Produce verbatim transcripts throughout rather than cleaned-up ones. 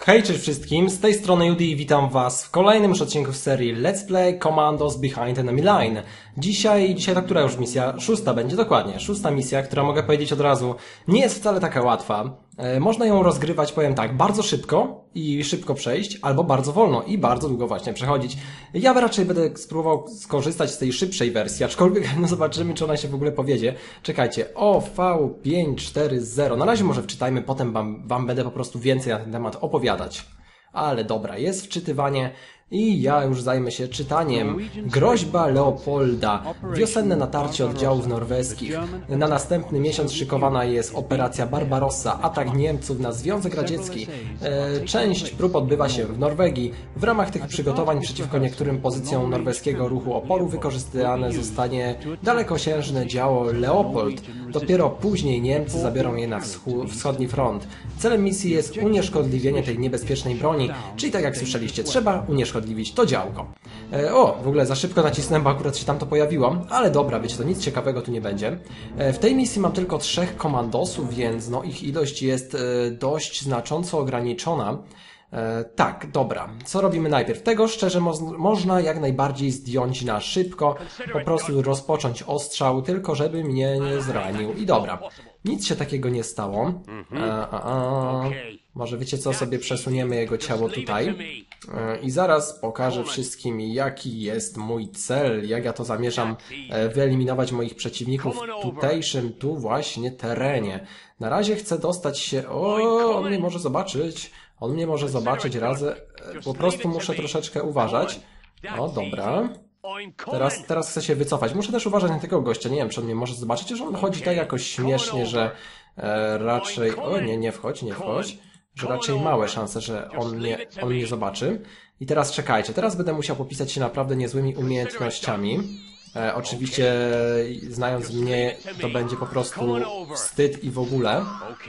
Hej, cześć wszystkim, z tej strony Judy i witam was w kolejnym już odcinku z serii Let's Play Commandos Behind Enemy Line. Dzisiaj, dzisiaj ta która już misja? Szósta będzie, dokładnie. Szósta misja, która mogę powiedzieć od razu nie jest wcale taka łatwa. E, można ją rozgrywać, powiem tak, bardzo szybko i szybko przejść, albo bardzo wolno i bardzo długo właśnie przechodzić. Ja raczej będę spróbował skorzystać z tej szybszej wersji, aczkolwiek no zobaczymy, czy ona się w ogóle powiedzie. Czekajcie, O V pięć cztery zero. Na razie może wczytajmy, potem wam, wam będę po prostu więcej na ten temat opowiadać. Ale dobra, jest wczytywanie i ja już zajmę się czytaniem. Groźba Leopolda. Wiosenne natarcie oddziałów norweskich. Na następny miesiąc szykowana jest operacja Barbarossa, atak Niemców na Związek Radziecki. E, część prób odbywa się w Norwegii. W ramach tych przygotowań przeciwko niektórym pozycjom norweskiego ruchu oporu wykorzystane zostanie dalekosiężne działo Leopold. Dopiero później Niemcy zabiorą je na wschodni front. Celem misji jest unieszkodliwienie tej niebezpiecznej broni, czyli tak jak słyszeliście, trzeba unieszkodliwić to działko. E, o, w ogóle za szybko nacisnąłem, bo akurat się tam to pojawiło, ale dobra, wiecie, to nic ciekawego tu nie będzie. E, w tej misji mam tylko trzech komandosów, więc no ich ilość jest e, dość znacząco ograniczona. E, tak, dobra. Co robimy najpierw? Tego szczerze mo można jak najbardziej zdjąć na szybko, po prostu rozpocząć ostrzał, tylko żeby mnie nie zranił. I dobra. Nic się takiego nie stało. A, a, a. Może wiecie co, sobie przesuniemy jego ciało tutaj. E, I zaraz pokażę wszystkim, jaki jest mój cel, jak ja to zamierzam e, wyeliminować moich przeciwników w tutejszym tu właśnie terenie. Na razie chcę dostać się... O, on mnie może zobaczyć. On mnie może zobaczyć razem. Po prostu muszę troszeczkę uważać. O, dobra. Teraz, teraz chcę się wycofać. Muszę też uważać na tego gościa. Nie wiem, czy on mnie może zobaczyć, że on chodzi tak jakoś śmiesznie, że e, raczej... O, nie, nie wchodź, nie wchodź. Że raczej małe szanse, że on mnie, on mnie zobaczy. I teraz czekajcie. Teraz będę musiał popisać się naprawdę niezłymi umiejętnościami. E, oczywiście, znając mnie, to będzie po prostu wstyd i w ogóle.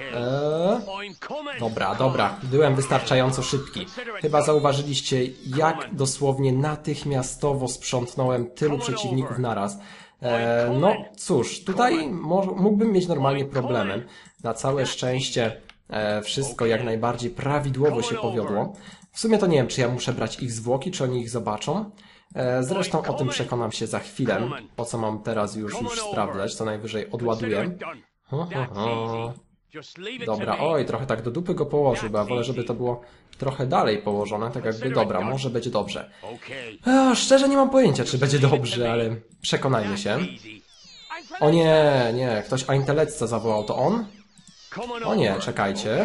E, dobra, dobra. Byłem wystarczająco szybki. Chyba zauważyliście, jak dosłownie natychmiastowo sprzątnąłem tylu przeciwników naraz. E, no cóż, tutaj mógłbym mieć normalnie problemy. Na całe szczęście e, wszystko jak najbardziej prawidłowo się powiodło. W sumie to nie wiem, czy ja muszę brać ich zwłoki, czy oni ich zobaczą. Zresztą o tym przekonam się za chwilę, po co mam teraz już, już sprawdzać, co najwyżej odładuję. Ho, ho, ho. Dobra, oj, trochę tak do dupy go położył, bo ja wolę, żeby to było trochę dalej położone, tak jakby, dobra, może będzie dobrze. E, szczerze nie mam pojęcia, czy będzie dobrze, ale przekonajmy się. O nie, nie, ktoś Aintelecca zawołał, to on? O nie, czekajcie.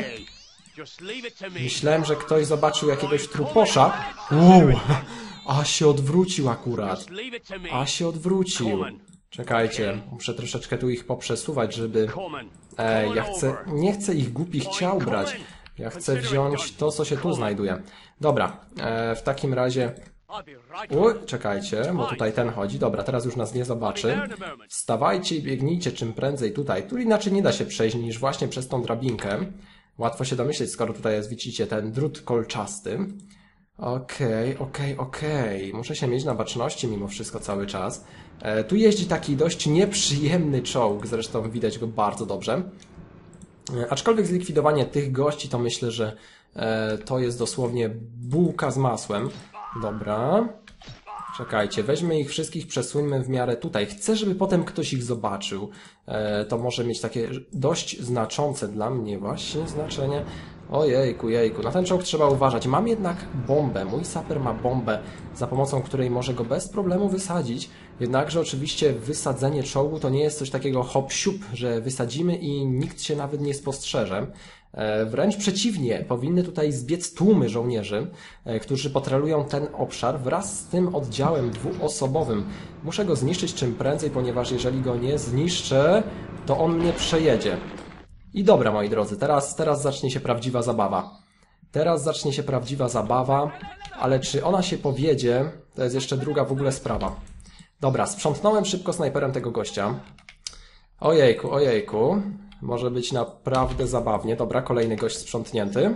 Myślałem, że ktoś zobaczył jakiegoś truposza. Wow. A się odwrócił akurat. A się odwrócił. Czekajcie, muszę troszeczkę tu ich poprzesuwać, żeby... E, ja chcę... Nie chcę ich głupich ciał brać. Ja chcę wziąć to, co się tu znajduje. Dobra, e, w takim razie... Uj, czekajcie, bo tutaj ten chodzi. Dobra, teraz już nas nie zobaczy. Wstawajcie i biegnijcie czym prędzej tutaj. Tu inaczej nie da się przejść niż właśnie przez tą drabinkę. Łatwo się domyśleć, skoro tutaj jest, widzicie, ten drut kolczasty. Okej, okej, okej. Muszę się mieć na baczności mimo wszystko cały czas. E, tu jeździ taki dość nieprzyjemny czołg, zresztą widać go bardzo dobrze. E, aczkolwiek zlikwidowanie tych gości to myślę, że e, to jest dosłownie bułka z masłem. Dobra. Czekajcie, weźmy ich wszystkich, przesuńmy w miarę tutaj. Chcę, żeby potem ktoś ich zobaczył. E, to może mieć takie dość znaczące dla mnie właśnie znaczenie. Ojejku, jejku, na ten czołg trzeba uważać. Mam jednak bombę, mój saper ma bombę, za pomocą której może go bez problemu wysadzić. Jednakże oczywiście wysadzenie czołgu to nie jest coś takiego hop-siup, że wysadzimy i nikt się nawet nie spostrzeże. E, wręcz przeciwnie, powinny tutaj zbiec tłumy żołnierzy, e, którzy patrolują ten obszar wraz z tym oddziałem dwuosobowym. Muszę go zniszczyć czym prędzej, ponieważ jeżeli go nie zniszczę, to on mnie przejedzie. I dobra, moi drodzy, teraz, teraz zacznie się prawdziwa zabawa. Teraz zacznie się prawdziwa zabawa, ale czy ona się powiedzie, to jest jeszcze druga w ogóle sprawa. Dobra, sprzątnąłem szybko snajperem tego gościa. Ojejku, ojejku. Może być naprawdę zabawnie. Dobra, kolejny gość sprzątnięty.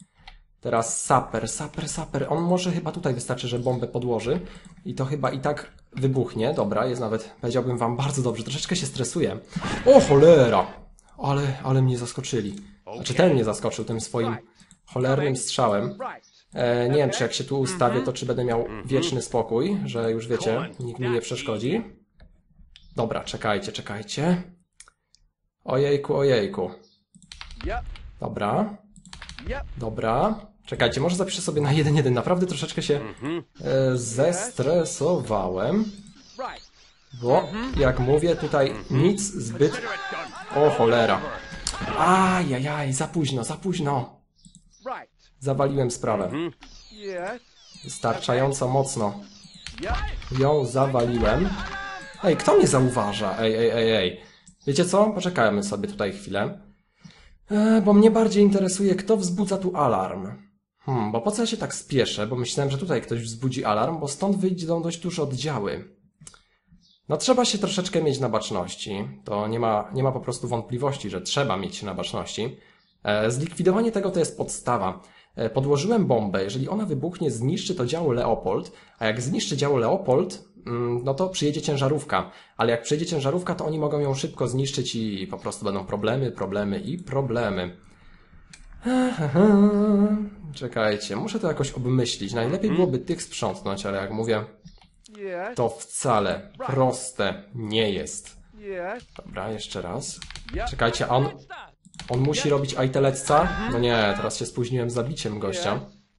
Teraz saper, saper, saper. On może chyba tutaj wystarczy, że bombę podłoży. I to chyba i tak wybuchnie. Dobra, jest nawet, powiedziałbym wam, bardzo dobrze. Troszeczkę się stresuję. O cholera! Ale, ale mnie zaskoczyli. Znaczy ten mnie zaskoczył tym swoim cholernym strzałem. E, nie wiem, czy jak się tu ustawię, to czy będę miał wieczny spokój, że już wiecie, nikt mi nie przeszkodzi. Dobra, czekajcie, czekajcie. Ojejku, ojejku. Dobra. Dobra. Czekajcie, może zapiszę sobie na jeden jeden. Naprawdę troszeczkę się e, zestresowałem. Bo, jak mówię, tutaj nic zbyt... O cholera. Ajajaj, za późno, za późno. Zawaliłem sprawę. Wystarczająco mocno ją zawaliłem. Ej, kto mnie zauważa? Ej, ej, ej, ej. Wiecie co? Poczekajmy sobie tutaj chwilę. E, bo mnie bardziej interesuje, kto wzbudza tu alarm. Hmm, bo po co ja się tak spieszę? Bo myślałem, że tutaj ktoś wzbudzi alarm, bo stąd wyjdą dość duże oddziały. No trzeba się troszeczkę mieć na baczności. To nie ma, nie ma po prostu wątpliwości, że trzeba mieć się na baczności. E, zlikwidowanie tego to jest podstawa. E, podłożyłem bombę. Jeżeli ona wybuchnie, zniszczy to działo Leopold. A jak zniszczy działo Leopold, mm, no to przyjedzie ciężarówka. Ale jak przyjedzie ciężarówka, to oni mogą ją szybko zniszczyć i po prostu będą problemy, problemy i problemy. Czekajcie, muszę to jakoś obmyślić. Najlepiej byłoby tych sprzątnąć, ale jak mówię... To wcale proste nie jest. Dobra, jeszcze raz. Czekajcie, on, on musi robić ajtelecca? No nie, teraz się spóźniłem z zabiciem gościa.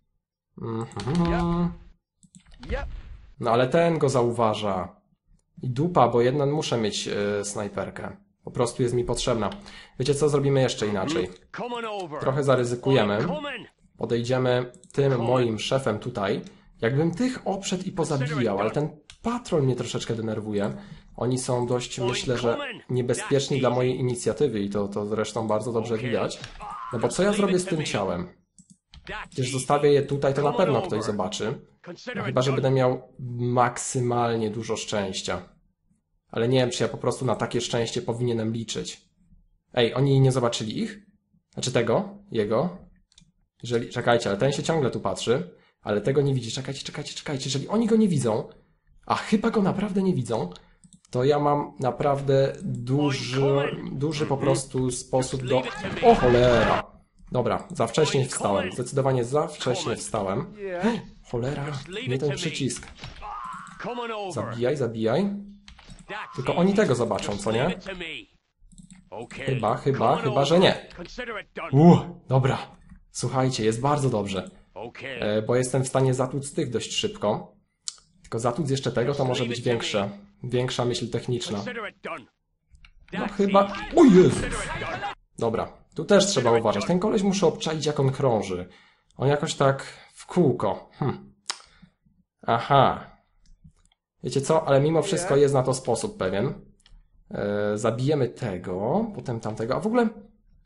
Mhm. No ale ten go zauważa. I dupa, bo jeden muszę mieć yy, snajperkę. Po prostu jest mi potrzebna. Wiecie co, zrobimy jeszcze inaczej. Trochę zaryzykujemy. Podejdziemy tym moim szefem tutaj. Jakbym tych oprzedł i pozabijał, ale ten patrol mnie troszeczkę denerwuje. Oni są dość, myślę, że niebezpieczni dla mojej inicjatywy i to, to zresztą bardzo dobrze widać. No bo co ja zrobię z tym ciałem? Przecież zostawię je tutaj, to na pewno ktoś zobaczy. No chyba, że będę miał maksymalnie dużo szczęścia. Ale nie wiem, czy ja po prostu na takie szczęście powinienem liczyć. Ej, oni nie zobaczyli ich? Znaczy tego? Jego? Jeżeli... Czekajcie, ale ten się ciągle tu patrzy. Ale tego nie widzi. Czekajcie, czekajcie, czekajcie. Jeżeli oni go nie widzą, a chyba go naprawdę nie widzą, to ja mam naprawdę duży, duży po prostu sposób do... O cholera! Dobra, za wcześnie wstałem. Zdecydowanie za wcześnie wstałem. Cholera, nie ten przycisk. Zabijaj, zabijaj. Tylko oni tego zobaczą, co nie? Chyba, chyba, chyba, że nie. Uuu, dobra. Słuchajcie, jest bardzo dobrze. E, bo jestem w stanie zatłuc tych dość szybko. Tylko zatłuc jeszcze tego to może być większe. Większa myśl techniczna. No chyba... O Jezus! Dobra, tu też trzeba uważać. Ten koleś muszę obczaić, jak on krąży. On jakoś tak w kółko. Hm. Aha. Wiecie co? Ale mimo wszystko jest na to sposób pewien. E, zabijemy tego, potem tamtego. A w ogóle...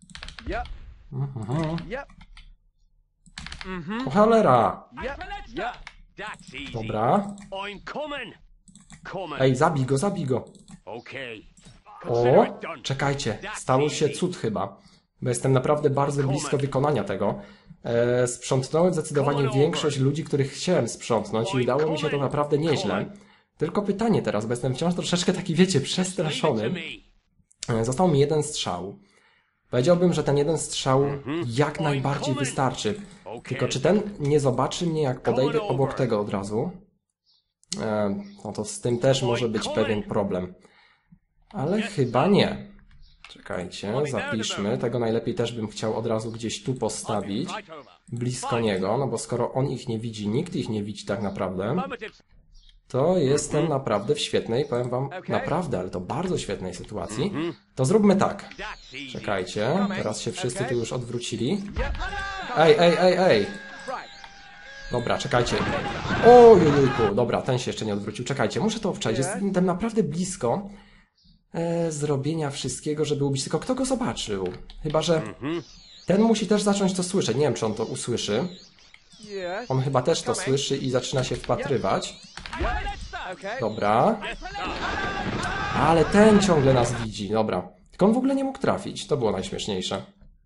Mhm. O cholera! Dobra. Ej, zabij go, zabij go. O, czekajcie. Stało się cud chyba. Bo jestem naprawdę bardzo blisko wykonania tego. E, sprzątnąłem zdecydowanie większość ludzi, których chciałem sprzątnąć i udało mi się to naprawdę nieźle. Tylko pytanie teraz, bo jestem wciąż troszeczkę taki, wiecie, przestraszony. E, został mi jeden strzał. Powiedziałbym, że ten jeden strzał jak najbardziej wystarczy. Tylko czy ten nie zobaczy mnie, jak podejdę obok tego od razu? E, no to z tym też może być pewien problem. Ale chyba nie. Czekajcie, zapiszmy. Tego najlepiej też bym chciał od razu gdzieś tu postawić. Blisko niego, no bo skoro on ich nie widzi, nikt ich nie widzi tak naprawdę, to jestem naprawdę w świetnej, powiem wam, naprawdę, ale to bardzo świetnej sytuacji. To zróbmy tak. Czekajcie, teraz się wszyscy tu już odwrócili. Ej, ej, ej, ej! Dobra, czekajcie. Ojejku, dobra, ten się jeszcze nie odwrócił. Czekajcie, muszę to obczaić. Jestem naprawdę blisko e, zrobienia wszystkiego, żeby ubić. Tylko kto go zobaczył? Chyba, że ten musi też zacząć to słyszeć. Nie wiem, czy on to usłyszy. On chyba też to słyszy i zaczyna się wpatrywać. Dobra. Ale ten ciągle nas widzi. Dobra. Tylko on w ogóle nie mógł trafić. To było najśmieszniejsze.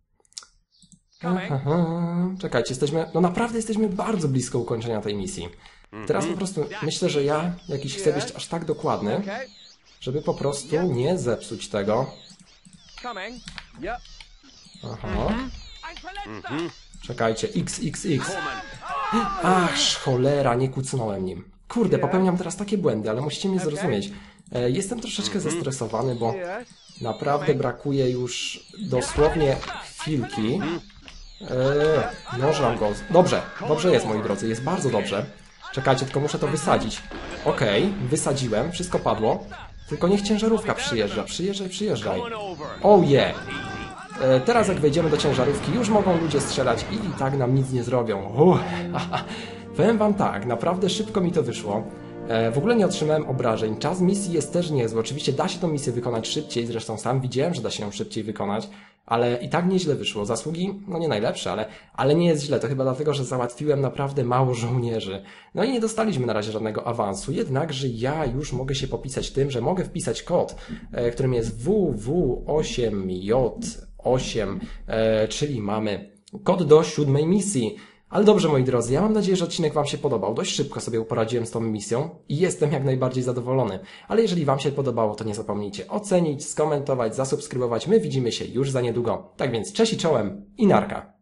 Aha. Czekajcie, jesteśmy... No naprawdę jesteśmy bardzo blisko ukończenia tej misji. Teraz po prostu myślę, że ja jakiś chcę być aż tak dokładny, żeby po prostu nie zepsuć tego. Aha. Czekajcie, X, X, X. Ach, cholera, nie kucnąłem nim. Kurde, popełniam teraz takie błędy, ale musicie mnie zrozumieć. E, jestem troszeczkę zestresowany, bo naprawdę brakuje już dosłownie chwilki. E, Nożram go. Dobrze, dobrze jest, moi drodzy, jest bardzo dobrze. Czekajcie, tylko muszę to wysadzić. Okej, okay, wysadziłem, wszystko padło. Tylko niech ciężarówka przyjeżdża. Przyjeżdżaj, przyjeżdżaj. Oh yeah! E, teraz jak wejdziemy do ciężarówki, już mogą ludzie strzelać i, i tak nam nic nie zrobią. Uff, powiem wam tak, naprawdę szybko mi to wyszło. E, w ogóle nie otrzymałem obrażeń. Czas misji jest też niezły. Oczywiście da się tą misję wykonać szybciej, zresztą sam widziałem, że da się ją szybciej wykonać, ale i tak nieźle wyszło. Zasługi, no nie najlepsze, ale, ale nie jest źle. To chyba dlatego, że załatwiłem naprawdę mało żołnierzy. No i nie dostaliśmy na razie żadnego awansu, jednakże ja już mogę się popisać tym, że mogę wpisać kod, e, którym jest W W osiem J osiem, e, czyli mamy kod do siódmej misji. Ale dobrze, moi drodzy, ja mam nadzieję, że odcinek wam się podobał. Dość szybko sobie poradziłem z tą misją i jestem jak najbardziej zadowolony. Ale jeżeli wam się podobało, to nie zapomnijcie ocenić, skomentować, zasubskrybować. My widzimy się już za niedługo. Tak więc cześć i czołem i narka.